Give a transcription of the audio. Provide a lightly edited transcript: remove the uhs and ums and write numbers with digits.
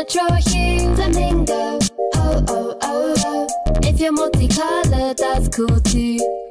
retro hue Flamingo. Oh, oh, oh, oh. If you're multicolored, that's cool too.